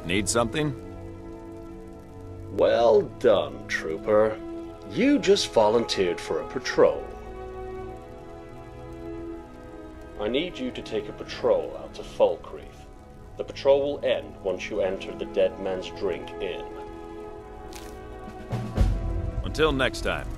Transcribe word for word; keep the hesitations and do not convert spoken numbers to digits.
Need something? Well done, Trooper. You just volunteered for a patrol. I need you to take a patrol out to Falkreath. The patrol will end once you enter the Dead Man's Drink Inn. Until next time.